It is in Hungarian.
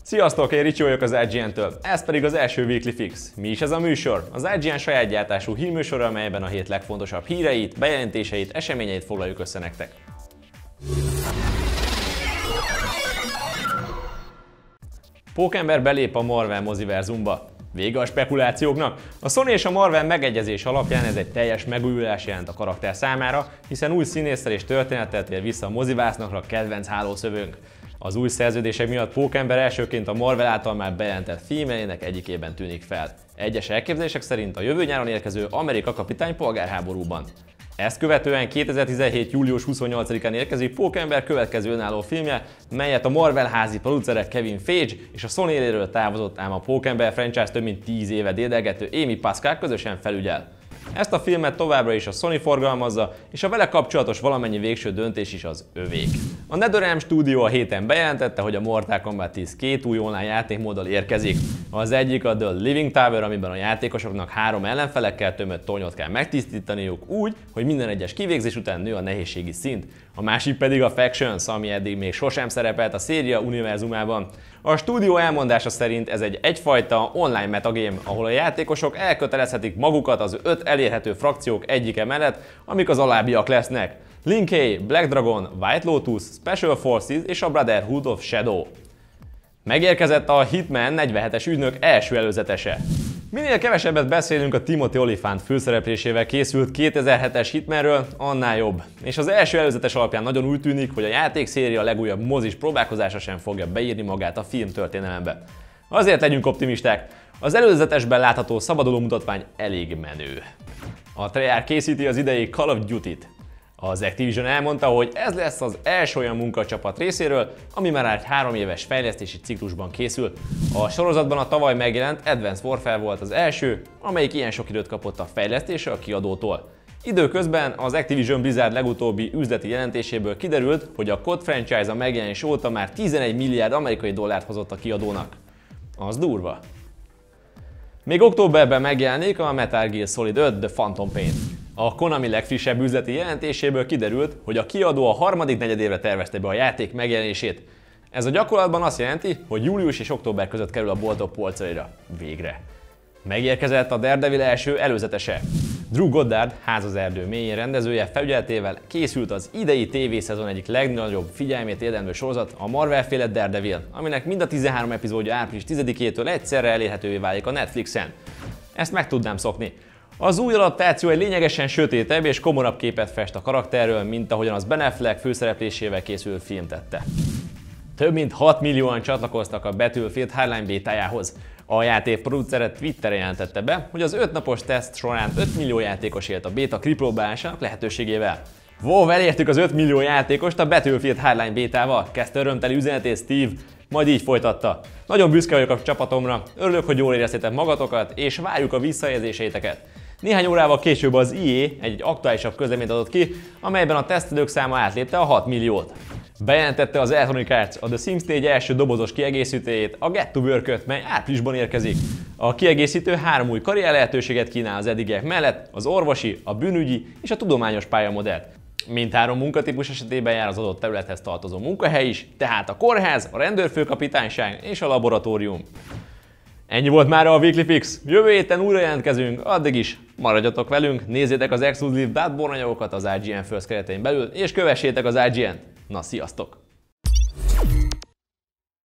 Sziasztok, én Ricsi vagyok az IGN-től, ez pedig az első Weekly Fix. Mi is ez a műsor? Az IGN saját gyártású hírműsor, amelyben a hét legfontosabb híreit, bejelentéseit, eseményeit foglaljuk össze nektek. Pókember belép a Marvel moziverzumba. Vége a spekulációknak. A Sony és a Marvel megegyezés alapján ez egy teljes megújulás jelent a karakter számára, hiszen új színésszel és történettel tér vissza a mozivásznakra kedvenc hálószövőnk. Az új szerződések miatt Pókember elsőként a Marvel által már bejelentett filmjeinek egyikében tűnik fel. Egyes elképzelések szerint a jövő nyáron érkező Amerika kapitány polgárháborúban. Ezt követően 2017. július 28-án érkezik Pókember következő önálló filmje, melyet a Marvel házi producere Kevin Feige és a Sony éléről távozott, ám a Pókember franchise több mint 10 éve dédelgető Amy Pascal közösen felügyel. Ezt a filmet továbbra is a Sony forgalmazza, és a vele kapcsolatos valamennyi végső döntés is az övék. A NetherRealm Studio a héten bejelentette, hogy a Mortal Kombat 10 két új online játékmóddal érkezik. Az egyik a The Living Tower, amiben a játékosoknak 3 ellenfelekkel tömött tornyot kell megtisztítaniuk úgy, hogy minden egyes kivégzés után nő a nehézségi szint. A másik pedig a Factions, ami eddig még sosem szerepelt a széria univerzumában. A stúdió elmondása szerint ez egyfajta online metagame, ahol a játékosok elkötelezhetik magukat az 5 elérhető frakciók egyike mellett, amik az alábbiak lesznek: Lin Kay, Black Dragon, White Lotus, Special Forces és a Brotherhood of Shadow. Megérkezett a Hitman 47-es ügynök első előzetese. Minél kevesebbet beszélünk a Timothy Olyphant főszereplésével készült 2007-es Hitmanről, annál jobb. És az első előzetes alapján nagyon úgy tűnik, hogy a játékszéria legújabb mozis próbálkozása sem fogja beírni magát a filmtörténelembe. Azért legyünk optimisták, az előzetesben látható szabaduló mutatvány elég menő. A Treyarch készíti az idei Call of Duty-t. Az Activision elmondta, hogy ez lesz az első olyan munkacsapat részéről, ami már egy 3 éves fejlesztési ciklusban készül. A sorozatban a tavaly megjelent Advanced Warfare volt az első, amelyik ilyen sok időt kapott a fejlesztésre a kiadótól. Időközben az Activision Blizzard legutóbbi üzleti jelentéséből kiderült, hogy a COD franchise a megjelenés óta már 11 milliárd amerikai dollárt hozott a kiadónak. Az durva. Még októberben megjelenik a Metal Gear Solid 5 The Phantom Pain. A Konami legfrissebb üzleti jelentéséből kiderült, hogy a kiadó a harmadik negyedévre tervezte be a játék megjelenését. Ez a gyakorlatban azt jelenti, hogy július és október között kerül a boltok polcaira. Végre. Megérkezett a Daredevil első előzetese. Drew Goddard, Ház az erdő mélyén rendezője felügyeletével készült az idei tévészezon egyik legnagyobb figyelmét érdemlő sorozat, a Marvel-féle Daredevil, aminek mind a 13 epizódja április 10-től egyszerre elérhetővé válik a Netflixen. Ezt meg tudnám szokni. Az új adaptáció egy lényegesen sötétebb és komorabb képet fest a karakterről, mint ahogyan az Ben Affleck főszereplésével készült film tette. Több mint 6 millióan csatlakoztak a Battlefield Hardline bétájához. A játék producere Twitteren jelentette be, hogy az 5 napos teszt során 5 millió játékos élt a béta kipróbálásának lehetőségével. Wow, elértük az 5 millió játékost a Battlefield Hardline bétával, kezdte örömteli üzenetét Steve, majd így folytatta. Nagyon büszke vagyok a csapatomra, örülök, hogy jól éreztétek magatokat, és várjuk a visszajelzéseiteket. Néhány órával később az EA egy aktuálisabb közleményt adott ki, amelyben a tesztelők száma átlépte a 6 milliót. Bejelentette az Electronic Arts a The Sims 4 első dobozos kiegészítőjét, a Get to Work-öt, mely áprilisban érkezik. A kiegészítő 3 új karrier lehetőséget kínál az eddigiek mellett, az orvosi, a bűnügyi és a tudományos pályamodellt. Mindhárom munkatípus esetében jár az adott területhez tartozó munkahely is, tehát a kórház, a rendőrfőkapitányság és a laboratórium. Ennyi volt már a Weekly Fix. Jövő héten újra jelentkezünk, addig is maradjatok velünk, nézzétek az exkluzív Bloodborne anyagokat az IGN First keretein belül, és kövessétek az IGN-t. Na, sziasztok!